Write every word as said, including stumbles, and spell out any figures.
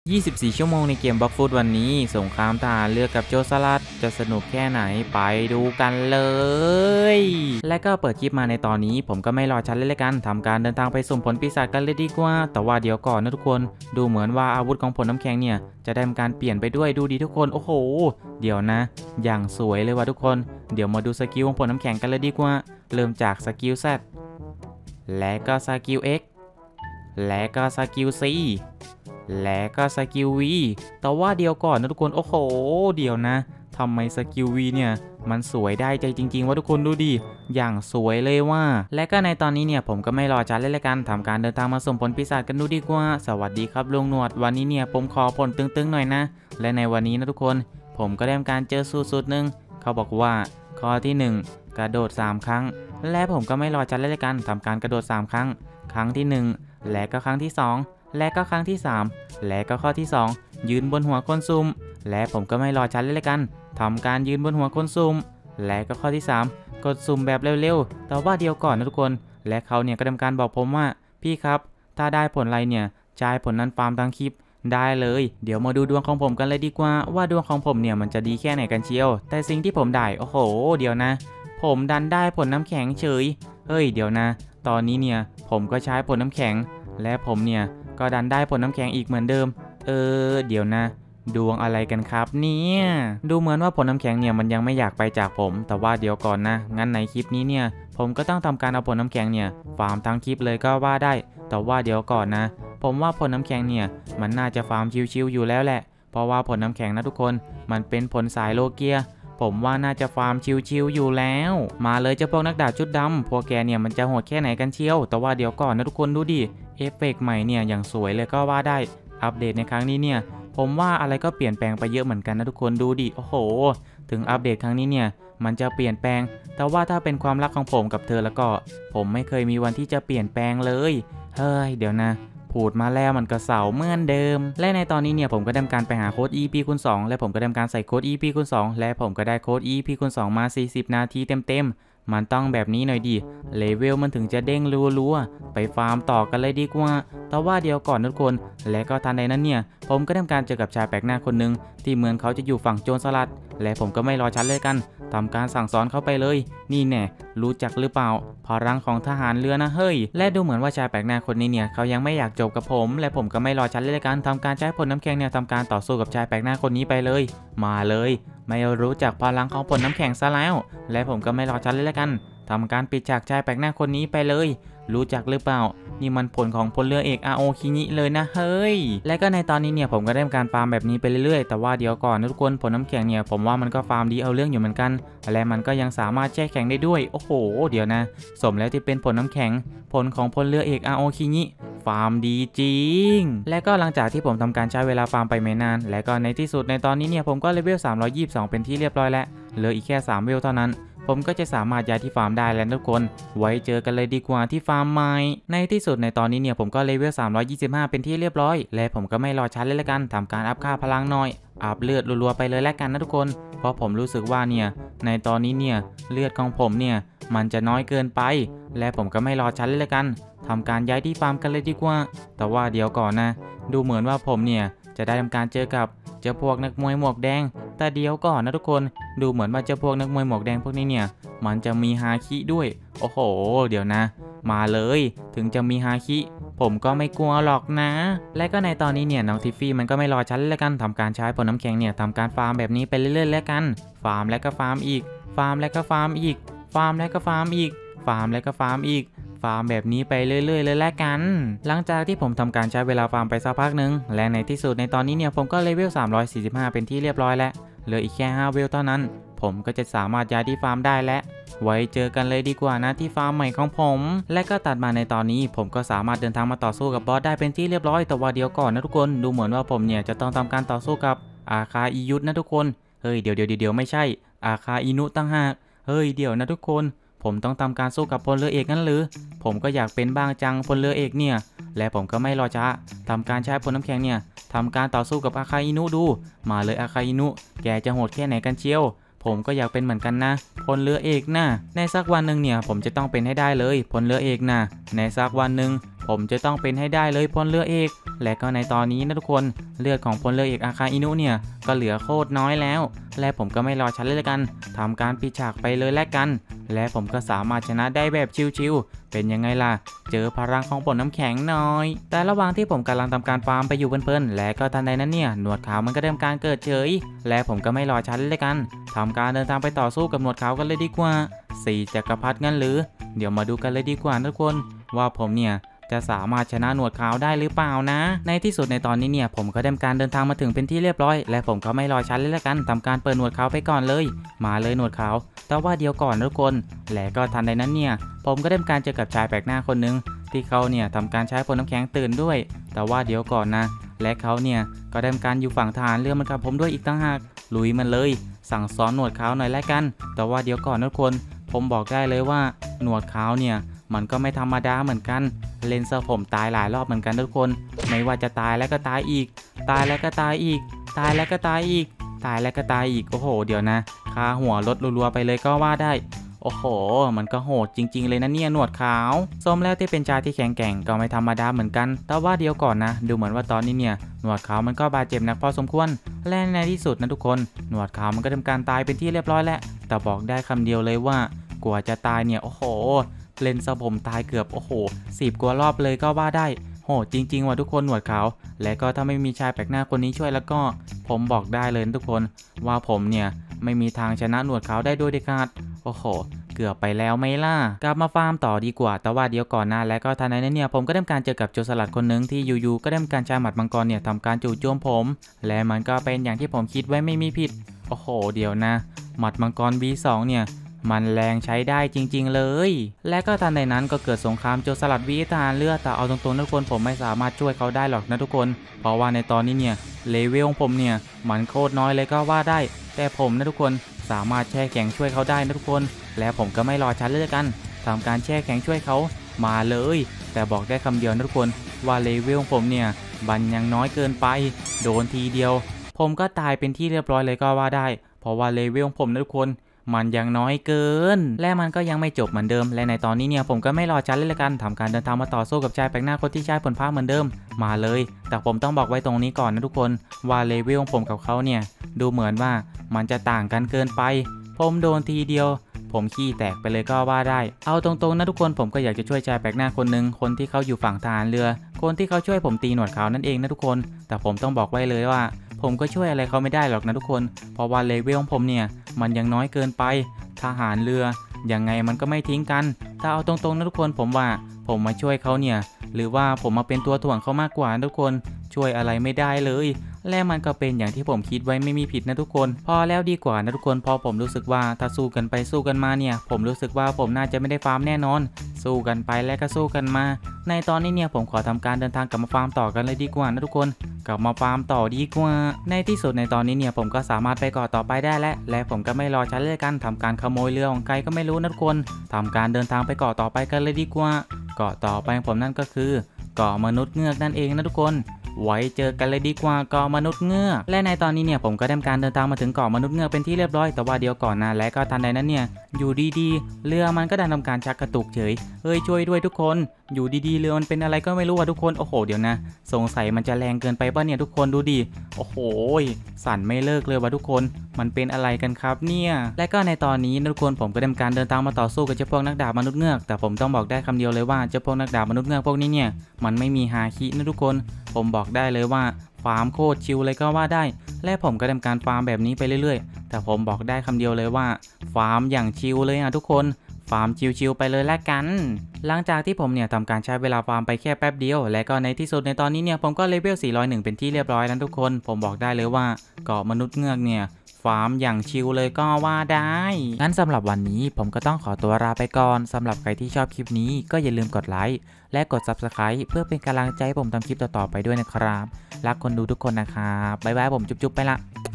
ยี่สิบสี่ชั่วโมงในเกมบล็อกฟุตวันนี้สงครามทหารเรือกับโจรสลัดจะสนุกแค่ไหนไปดูกันเลยและก็เปิดคลิปมาในตอนนี้ผมก็ไม่รอช้าเลยกันทำการเดินทางไปสุ่มผลปีศาจกันเลยดีกว่าแต่ว่าเดี๋ยวก่อนนะทุกคนดูเหมือนว่าอาวุธของผลน้ำแข็งเนี่ยจะได้ทำการเปลี่ยนไปด้วยดูดีทุกคนโอ้โหเดี๋ยวนะอย่างสวยเลยว่ะทุกคนเดี๋ยวมาดูสกิลของผลน้ำแข็งกันเลยดีกว่าเริ่มจากสกิล Z และก็สกิล X และก็สกิล C และก็สกิล V แต่ว่าเดี๋ยวก่อนนะทุกคนโอ้โหเดี๋ยวนะทำไมสกิล V เนี่ยมันสวยได้ใจจริงๆว่าทุกคนดูดิอย่างสวยเลยว่าและก็ในตอนนี้เนี่ยผมก็ไม่รอช้าเลยละกันทำการเดินทางมาสุ่มผลปีศาจกันดูดีกว่าสวัสดีครับลุงหนวดวันนี้เนี่ยผมขอผลตึงๆหน่อยนะและในวันนี้นะทุกคนผมก็ได้ทำการเจอสูตรสูตรหนึ่งเขาบอกว่าข้อที่หนึ่งกระโดดสามครั้งและผมก็ไม่รอช้าเลยละกันทำการกระโดดสามครั้งครั้งที่หนึ่งและก็ครั้งที่สองและก็ครั้งที่สามและก็ข้อที่สองยืนบนหัวคนซุ่มและผมก็ไม่รอช้าเลยละกันทำการยืนบนหัวคนซุ่มและก็ข้อที่สามกดซุ่มแบบเร็วๆแต่ว่าเดียวก่อนนะทุกคนและเขาเนี่ยก็ทำการบอกผมว่าพี่ครับถ้าได้ผลอะไรเนี่ยจ่ายผลนั้นฟาร์มทางคลิปได้เลยเดี๋ยวมาดูดวงของผมกันเลยดีกว่าว่าดวงของผมเนี่ยมันจะดีแค่ไหนกันเชียวแต่สิ่งที่ผมได้โอ้โหเดี๋ยวนะผมดันได้ผลน้ำแข็งเฉยเฮ้ยเดี๋ยวนะตอนนี้เนี่ยผมก็ใช้ผลน้ำแข็งและผมเนี่ยก็ดันได้ผลน้ำแข็งอีกเหมือนเดิมเออเดี๋ยวนะดวงอะไรกันครับเนี่ยดูเหมือนว่าผลน้ำแข็งเนี่ยมันยังไม่อยากไปจากผมแต่ว่าเดี๋ยวก่อนนะงั้นในคลิปนี้เนี่ยผมก็ต้องทำการเอาผลน้ำแข็งเนี่ยฟาร์มทั้งคลิปเลยก็ว่าได้แต่ว่าเดี๋ยวก่อนนะผมว่าผลน้ำแข็งเนี่ยมันน่าจะฟาร์มชิวๆอยู่แล้วแหละเพราะว่าผลน้ำแข็งนะทุกคนมันเป็นผลสายโลเกียผมว่าน่าจะฟาร์มชิวๆอยู่แล้วมาเลยเจ้าพวกนักดาบชุดดำพวกแกเนี่ยมันจะโหดแค่ไหนกันเชียวแต่ว่าเดี๋ยวก่อนนะทุกคนดูดิเอฟเฟกต์ใหม่เนี่ยอย่างสวยเลยก็ว่าได้อัปเดตในครั้งนี้เนี่ยผมว่าอะไรก็เปลี่ยนแปลงไปเยอะเหมือนกันนะทุกคนดูดิโอ้โหถึงอัปเดตครั้งนี้เนี่ยมันจะเปลี่ยนแปลงแต่ว่าถ้าเป็นความรักของผมกับเธอแล้วก็ผมไม่เคยมีวันที่จะเปลี่ยนแปลงเลยเฮ้ยเดี๋ยวนะพูดมาแล้วมันก็เสาเหมือนเดิมและในตอนนี้เนี่ยผมก็ทำการไปหาโค้ด อี พี คูณ สอง และผมก็ทำการใส่โค้ด อี พี คูณ สอง และผมก็ได้โค้ด อี พี คูณ สอง มาสี่สิบนาทีเต็มๆมันต้องแบบนี้หน่อยดิเลเวลมันถึงจะเด้งรัวๆไปฟาร์มต่อกันเลยดีกว่าแต่ว่าเดี๋ยวก่อนทุกคนและก็ทันใดนั้นเนี่ยผมก็ทำการเจอกับชายแปลกหน้าคนหนึ่งที่เหมือนเขาจะอยู่ฝั่งโจรสลัดและผมก็ไม่รอช้าเลยกันทำการสั่งสอนเขาไปเลยนี่แน่รู้จักหรือเปล่าพลังของทหารเรือนะเฮ้ยและดูเหมือนว่าชายแปลกหน้าคนนี้เนี่ยเขายังไม่อยากจบกับผมและผมก็ไม่รอช้าเลยกันทำการใช้ผลน้ำแข็งเนี่ยทำการต่อสู้กับชายแปลกหน้าคนนี้ไปเลยมาเลยไม่รู้จักพลังของผลน้ำแข็งซะแล้วและผมก็ไม่รอช้าเลยกันทำการปิดฉากชายแปลกหน้าคนนี้ไปเลยรู้จักหรือเปล่านี่มันผลของพลเรือเอก อา โอ คิงิเลยนะเฮ้ยและก็ในตอนนี้เนี่ยผมก็ได้ทำการฟาร์มแบบนี้ไปเรื่อยๆแต่ว่าเดี๋ยวก่อนนะทุกคนผลน้ำแข็งเนี่ยผมว่ามันก็ฟาร์มดีเอาเรื่องอยู่เหมือนกันและมันก็ยังสามารถแช่แข็งได้ด้วยโอ้โหเดี๋ยวนะสมแล้วที่เป็นผลน้ำแข็งผลของพลเรือเอก อา โอ คิงิฟาร์มดีจริงและก็หลังจากที่ผมทำการใช้เวลาฟาร์มไปไม่นานและก็ในที่สุดในตอนนี้เนี่ยผมก็เลเวลสามร้อยยี่สิบสองเป็นที่เรียบร้อยแล้วเหลืออีกแค่สามเลเวลเท่านั้นผมก็จะสามารถย้ายที่ฟาร์มได้แล้วทุกคนไว้เจอกันเลยดีกว่าที่ฟาร์มใหม่ในที่สุดในตอนนี้เนี่ยผมก็เลเวลสามร้อยยี่สิบห้าเป็นที่เรียบร้อยและผมก็ไม่รอช้าเลยละกันทำการอัพค่าพลังหน่อยอัพเลือดรัวๆไปเลยแล้วกันนะทุกคนเพราะผมรู้สึกว่าเนี่ยในตอนนี้เนี่ยเลือดของผมเนี่ยมันจะน้อยเกินไปและผมก็ไม่รอช้าเลยละกันทำการย้ายที่ฟาร์มกันเลยดีกว่าแต่ว่าเดี๋ยวก่อนนะดูเหมือนว่าผมเนี่ยจะได้ทำการเจอกับเจ้าพวกนักมวยหมวกแดงแต่เดี๋ยวก่อนนะทุกคนดูเหมือนว่าเจ้าพวกนักมวยหมวกแดงพวกนี้เนี่ยมันจะมีฮาคิด้วยโอ้โหเดี๋ยวนะมาเลยถึงจะมีฮาคิผมก็ไม่กลัวหรอกนะและก็ในตอนนี้เนี่ยน้องทิฟฟี่มันก็ไม่รอฉันแล้วกันทำการใช้ผลน้ำแข็งเนี่ยทำการฟาร์มแบบนี้ไปเรื่อยๆแล้วกันฟาร์มแล้วก็ฟาร์มอีกฟาร์มแล้วก็ฟาร์มอีกฟาร์มแล้วก็ฟาร์มอีกฟาร์มแล้วก็ฟาร์มอีกฟาร์มแบบนี้ไปเรื่อยๆเลยแล้วกันหลังจากที่ผมทำการใช้เวลาฟาร์มไปสักพักหนึ่งและในที่สุดในตอนนี้เนี่ยผมก็เลเวลสามร้อยสี่สิบห้าเป็นที่เรียบร้อยแล้วเหลืออีกแค่ห้าเลเวลเท่านั้นผมก็จะสามารถย้ายที่ฟาร์มได้และไว้เจอกันเลยดีกว่านะที่ฟาร์มใหม่ของผมและก็ตัดมาในตอนนี้ผมก็สามารถเดินทางมาต่อสู้กับบอสได้เป็นที่เรียบร้อยแต่ว่าเดี๋ยวก่อนนะทุกคนดูเหมือนว่าผมเนี่ยจะต้องทำการต่อสู้กับอาคาอิยุทธนะทุกคนเฮ้ยเดี๋ยวเดี๋ยวเดี๋ยวไม่ใช่อาคาอินุตั้งหากเฮ้ยเดี๋ยวนะทุกคนผมต้องทำการสู้กับพลเรือเอกงั้นหรือผมก็อยากเป็นบ้างจังพลเรือเอกเนี่ยและผมก็ไม่รอช้าทำการใช้พลน้ำแข็งเนี่ยทำการต่อสู้กับอาคาอินุดูมาเลยอาคาอินุแกจะโหดแค่ไหนกันเชียวผมก็อยากเป็นเหมือนกันนะพลเรือเอกนะในสักวันหนึ่งเนี่ยผมจะต้องเป็นให้ได้เลยพลเรือเอกนะในสักวันหนึ่งผผมจะต้องเป็นให้ได้เลยพลเรือเอกและก็ในตอนนี้นะทุกคนเลือดของพลเรือเอกอาคาอินุเนี่ยก็เหลือโคตรน้อยแล้วและผมก็ไม่รอช้าเลยกันทำการปิดฉากไปเลยแล้วกันและผมก็สามารถชนะได้แบบชิวๆเป็นยังไงล่ะเจอพลังของผลน้ำแข็งน้อยแต่ระหว่างที่ผมกำลังทำการฟาร์มไปอยู่เพลินๆและก็ทันใดนั้นเนี่ยหนวดขาวมันก็เริ่มการเกิดเฉยและผมก็ไม่รอช้าเลยกันทำการเดินทางไปต่อสู้กับหนวดขาวกันเลยดีกว่าสี่จักรพรรดิงั้นหรือเดี๋ยวมาดูกันเลยดีกว่าทุกคนว่าผมเนี่ยจะสามารถชนะหนวดขาวได้หรือเปล่านะในที่สุดในตอนนี้เนี่ยผมก็ได้การเดินทางมาถึงเป็นที่เรียบร้อยและผมก็ไม่รอช้าเลยละกันทำการเปิดหนวดขาวไปก่อนเลยมาเลยหนวดขาวแต่ว่าเดียวก่อนทุกคนและก็ทันใดนั้นเนี่ยผมก็ได้การเจอกับชายแปลกหน้าคนนึงที่เขาเนี่ยทำการใช้พลน้ำแข็งตื่นด้วยแต่ว่าเดี๋ยวก่อนนะและเขาเนี่ยก็ได้การอยู่ฝั่งทหารเรือมันกับผมด้วยอีกต่างหากลุยมันเลยสั่งสอนหนวดขาวหน่อยแล้วกันแต่ว่าเดี๋ยวก่อนทุกคนผมบอกได้เลยว่าหนวดขาวเนี่ยมันก็ไม่ธรรมดาเหมือนกันเลนเซอร์ผมตายหลายรอบเหมือนกันทุกคนไม่ว่าจะตายแล้วก็ตายอีกตายแล้วก็ตายอีกตายแล้วก็ตายอีกตายแล้วก็ตายอีกโอ้โหเดี๋ยวนะคาหัวลดรัวๆไปเลยก็ว่าได้โอ้โหมันก็โหดจริงๆเลยนะเนี่ยหนวดขาวสมแล้วที่เป็นชายที่แข็งแกร่งก็ไม่ธรรมดาเหมือนกันแต่ว่าเดี๋ยวก่อนนะดูเหมือนว่าตอนนี้เนี่ยหนวดขาวมันก็บาดเจ็บหนักพอสมควรและในที่สุดนะทุกคนหนวดขาวมันก็ทำการตายเป็นที่เรียบร้อยแล้วแต่บอกได้คำเดียวเลยว่ากว่าจะตายเนี่ยโอ้โหเลนส์ผมตายเกือบโอ้โหสิบกว่ารอบเลยก็ว่าได้โหจริงๆว่ะทุกคนหนวดขาวและก็ถ้าไม่มีชายแปลกหน้าคนนี้ช่วยแล้วก็ผมบอกได้เลยทุกคนว่าผมเนี่ยไม่มีทางชนะหนวดขาวได้โดยเด็ดขาดโอ้โหเกือบไปแล้วไหมล่ะกลับมาฟาร์มต่อดีกว่าแต่ว่าเดี๋ยวก่อนนะและก็ทันใดนั้นเนี่ยผมก็ได้การเจอกับโจรสลัดคนหนึ่งที่อยู่ๆก็ได้การใช้หมัดมังกรเนี่ยทำการจู่โจมผมและมันก็เป็นอย่างที่ผมคิดไว้ไม่มีผิดโอ้โหเดี๋ยวนะหมัดมังกร บี สอง เนี่ยมันแรงใช้ได้จริงๆเลยและก็ทันใดนั้นก็เกิดสงครามโจรสลัดวิทหารเรือแต่เอาตรงๆทุกคนผมไม่สามารถช่วยเขาได้หรอกนะทุกคนเพราะว่าในตอนนี้เนี่ยเลเวลของผมเนี่ยมันโคตรน้อยเลยก็ว่าได้แต่ผมนะทุกคนสามารถแช่แข็งช่วยเขาได้นะทุกคนและผมก็ไม่รอช้าเลยกันทำการแช่แข็งช่วยเขามาเลยแต่บอกได้คำเดียวนะทุกคนว่าเลเวลของผมเนี่ยมันยังน้อยเกินไปโดนทีเดียวผมก็ตายเป็นที่เรียบร้อยเลยก็ว่าได้เพราะว่าเลเวลของผมนะทุกคนมันยังน้อยเกินและมันก็ยังไม่จบเหมือนเดิมและในตอนนี้เนี่ยผมก็ไม่รอช้าเลยละกันทำการเดินทางมาต่อสู้กับชายแปลกหน้าคนที่ใช้ผลพาเหมือนเดิมมาเลยแต่ผมต้องบอกไว้ตรงนี้ก่อนนะทุกคนว่าเลเวลของผมกับเขาเนี่ยดูเหมือนว่ามันจะต่างกันเกินไปผมโดนทีเดียวผมขี้แตกไปเลยก็ว่าได้เอาตรงๆนะทุกคนผมก็อยากจะช่วยชายแปลกหน้าคนหนึ่งคนที่เขาอยู่ฝั่งทหารเรือคนที่เขาช่วยผมตีหนวดขาวนั่นเองนะทุกคนแต่ผมต้องบอกไว้เลยว่าผมก็ช่วยอะไรเขาไม่ได้หรอกนะทุกคนเพราะว่าเลเวลของผมเนี่ยมันยังน้อยเกินไปทหารเรือยังไงมันก็ไม่ทิ้งกันถ้าเอาตรงๆนะทุกคนผมว่าผมมาช่วยเขาเนี่ยหรือว่าผมมาเป็นตัวถ่วงเขามากกว่าทุกคนช่วยอะไรไม่ได้เลยและมันก็เป็นอย่างที่ผมคิดไว้ไม่มีผิดนะทุกคนพอแล้วดีกว่านะทุกคนพอผมรู้สึกว่าถ้าสู้กันไปสู้กันมาเนี่ยผมรู้สึกว่าผมน่าจะไม่ได้ฟาร์มแน่นอนสู้กันไปและก็สู้กันมาในตอนนี้เนี่ยผมขอทำการเดินทางกลับมาฟาร์มต่อกันเลยดีกว่านะทุกคนกลับมาฟาร์มต่อดีกว่าในที่สุดในตอนนี้เนี่ยผมก็สามารถไปเกาะต่อไปได้แล้วและผมก็ไม่รอช้าเลยกันทำการขโมยเรือของใครก็ไม่รู้นะทุกคนทำการเดินทางไปเกาะต่อไปกันเลยดีกว่าเกาะต่อไปของผมนั่นก็คือเกาะมนุษย์เงือกนั่นเองนะทุกคนไว้เจอกันเลยดีกว่าเกาะมนุษย์เงือกและในตอนนี้เนี่ยผมก็ได้การเดินทางมาถึงเกาะมนุษย์เงือกเป็นที่เรียบร้อยแต่ว่าเดียวก่อนนะและก็ทันใดนั้นเนี่ยอยู่ดีๆเรือมันก็ได้ทำการชักกระตุกเฉยเอ้ยช่วยด้วยทุกคนอยู่ดีๆเรือมันเป็นอะไรก็ไม่รู้อ่ะทุกคนโอ้โหเดี๋ยวนะสงสัยมันจะแรงเกินไปป่ะเนี่ยทุกคนดูดิโอ้โหสั่นไม่เลิกเลยว่ะทุกคนมันเป็นอะไรกันครับเนี่ยและก็ในตอนนี้ทุกคนผมก็ได้การเดินทางมาต่อสู้กับเจ้าพวกนักดาบมนุษย์เงือกแต่ผมต้องบอกได้คำเดียวเลยว่าเจ้าพวกนักดาบมนุษย์เงือกพวกนี้เนี่ยมันไม่มีฮาคินะทุกคนผมบอกได้เลยว่าฟาร์มโคตรชิลเลยก็ว่าได้และผมก็ทำการฟาร์มแบบนี้ไปเรื่อยๆแต่ผมบอกได้คำเดียวเลยว่าฟาร์มอย่างชิลเลยอ่ะทุกคนฟาร์มชิลๆไปเลยละกันหลังจากที่ผมเนี่ยทำการใช้เวลาฟาร์มไปแค่แป๊บเดียวและก็ในที่สุดในตอนนี้เนี่ยผมก็เลเวลสี่ร้อยเอ็ดเป็นที่เรียบร้อยแล้วทุกคนผมบอกได้เลยว่าเกาะมนุษย์เงือกเนี่ยฟาร์มอย่างชิลเลยก็ว่าได้งั้นสำหรับวันนี้ผมก็ต้องขอตัวลาไปก่อนสำหรับใครที่ชอบคลิปนี้ก็อย่าลืมกดไลค์และกด ซับสไครบ์ เพื่อเป็นกำลังใจให้ผมทำคลิปต่อๆไปด้วยนะครับรักคนดูทุกคนนะครับบ๊ายบายผมจุ๊บๆไปละ